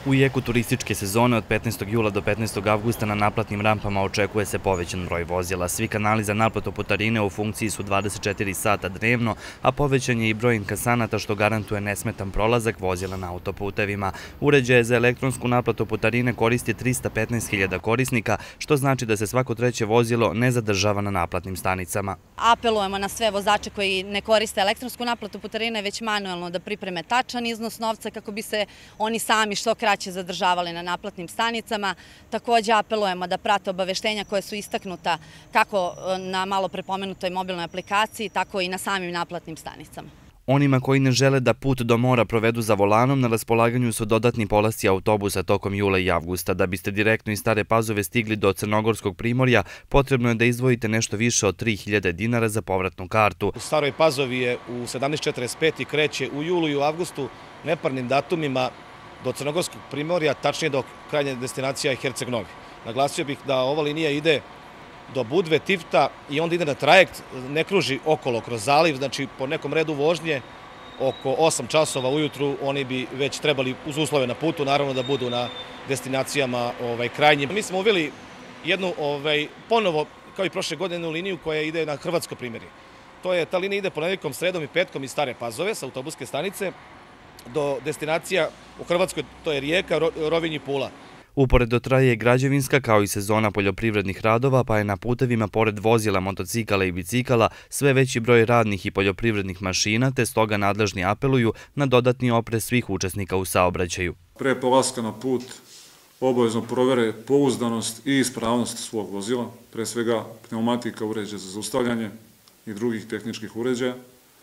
U jeku turističke sezone od 15. jula do 15. avgusta na naplatnim rampama očekuje se povećan broj vozila. Svi kanali za naplatu putarine u funkciji su 24 sata dnevno, a povećan je i broj inkasanata što garantuje nesmetan prolazak vozila na autoputevima. Uređaje za elektronsku naplatu putarine koristi 315.000 korisnika, što znači da se svako treće vozilo ne zadržava na naplatnim stanicama. Apelujemo na sve vozače koji ne koriste elektronsku naplatu putarine, već manuelno da pripreme tačan iznos novca kako bi se oni sami što kraće zadržavali na naplatnim stanicama. Također apelujemo da prate obaveštenja koje su istaknuta kako na malo prepomenutoj mobilnoj aplikaciji, tako i na samim naplatnim stanicama. Onima koji ne žele da put do mora provedu za volanom, na raspolaganju su dodatni polasci autobusa tokom jula i avgusta. Da biste direktno iz Stare Pazove stigli do Crnogorskog primorja, potrebno je da izdvojite nešto više od 3.000 dinara za povratnu kartu. U Staroj Pazovi je u 17:45 i kreće u julu i u avgustu neparnim datumima do Crnogorskog primorja, tačnije do krajnje destinacija Herceg Novi. Naglasio bih da ova linija ide do Budve, Tifta i onda ide na trajekt, ne kruži okolo kroz zaliv, znači po nekom redu vožnje oko 8 časova ujutru oni bi već trebali uz uslove na putu, naravno da budu na destinacijama krajnjim. Mi smo uveli jednu ponovo, kao i prošle godine, liniju koja ide na Hrvatsko primorje. Ta linija ide ponedeljkom, sredom i petkom iz Stare Pazove sa autobuske stanice do destinacija u Hrvatskoj, to je Rijeka, Rovinj i Pula. Uporedo traje i građevinska kao i sezona poljoprivrednih radova, pa je na putevima pored vozila, motocikala i bicikala sve veći broj radnih i poljoprivrednih mašina, te stoga nadležni apeluju na dodatni oprez svih učesnika u saobraćaju. Pre polaska na put obavezno provere pouzdanost i ispravnost svog vozila, pre svega pneumatika, uređaja za zaustavljanje i drugih tehničkih uređaja,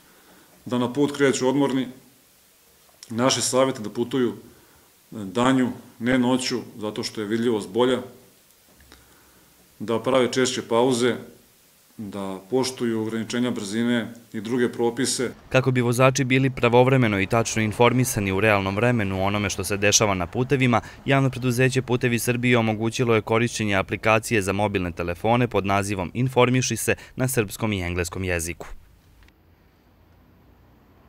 da na put kreću odmorni. Naše savjete da putuju danju, ne noću, zato što je vidljivost bolja, da prave češće pauze, da poštuju ograničenja brzine i druge propise. Kako bi vozači bili pravovremeno i tačno informisani u realnom vremenu o onome što se dešava na putevima, javno preduzeće Putevi Srbije omogućilo je korišćenje aplikacije za mobilne telefone pod nazivom Informiši se na srpskom i engleskom jeziku.